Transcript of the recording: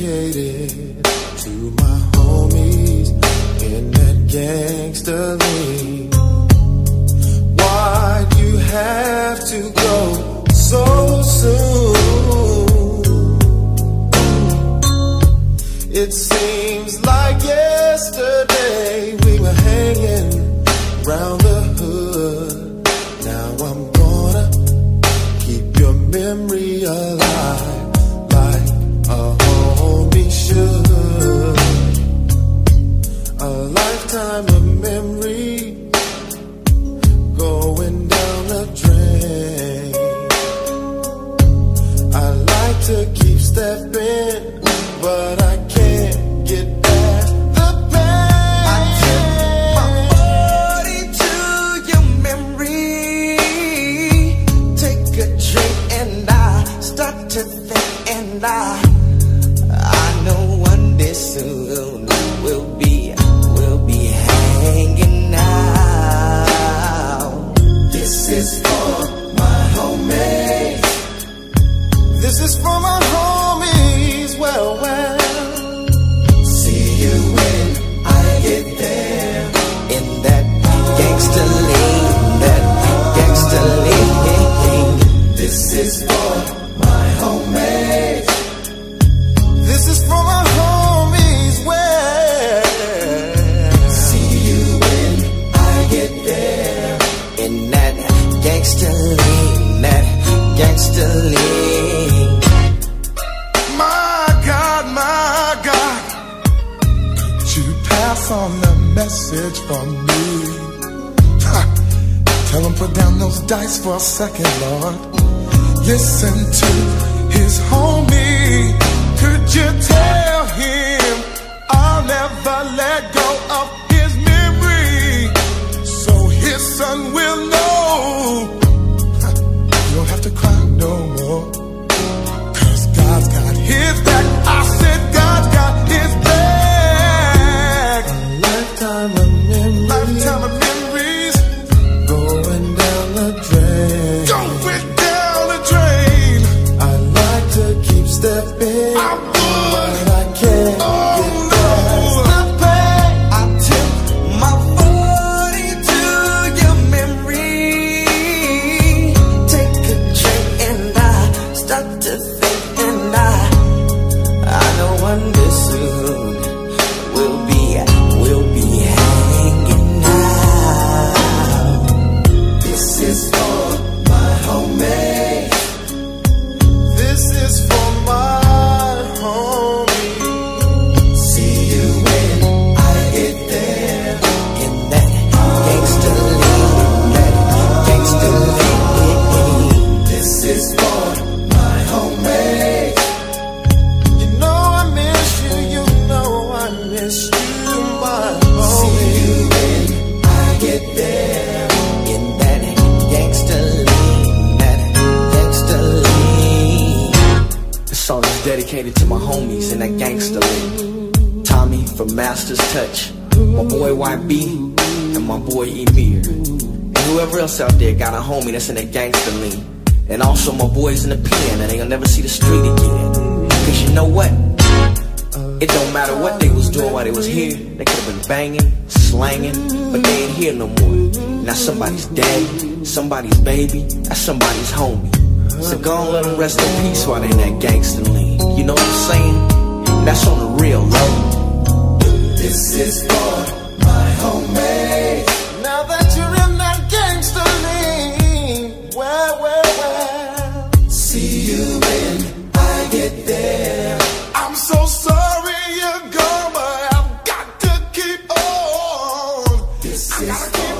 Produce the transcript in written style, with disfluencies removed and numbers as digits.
dedicated to my homies in that gangster lean. Why'd you have to go so soon? It seems like yesterday we were hanging round the hood. Now I'm gonna keep your memory alive like a homie should. A lifetime of memory going down the drain. I like to keep stepping, but I can't get past the pain. I took my body to your memory. Take a drink and I start to think, and I know one day soon we'll be hanging out. This is for my homies. This is for my homies. Well, see you when I get there. In that gangster lean, that gangster lean. This is for my homies. this is for my homies. Well, See you when I get there. In that gangster lean, that gangster lean. my God, could you pass on the message for me? Ha. Tell him put down those dice for a second, Lord. Listen to his homie. Could you tell him I'll never let go of his memory, so his son will know? Ha. You don't have to cry no more, 'cause God's got his back. I said God's got his back. A lifetime of memories, lifetime of memories, going down the drain. Going down the drain. I like to keep stepping, I would, but I can't get past the pain. I took my body to your memory. Take a drink and I start to think, and I know one day soon we'll be hanging out. This is for my homies. This is for my homie. See you when I get there. In that gangster lean, that gangster lean. This is for my homies. You know I miss you, you know I miss you, my See homie. you when I get there. In that gangster lean, that gangster lean. This song is dedicated to my homies in that gangster lean. Tommy from Master's Touch, my boy YB, and my boy Emir. And whoever else out there got a homie that's in that gangster lean. And also my boys in the pen, and they gonna never see the street again. 'Cause you know what? It don't matter what they was doing while they was here. They could have been banging, slanging, but they ain't here no more. Now somebody's daddy, somebody's baby, that's somebody's homie. So go and let them rest in peace while they in that gangster lean. You know what I'm saying? That's on the real, low. This is for my homies. Now that you're in that gangster lean, well, See you when I get there. I'm so sorry you're gone, but I've got to keep on. This I is gotta for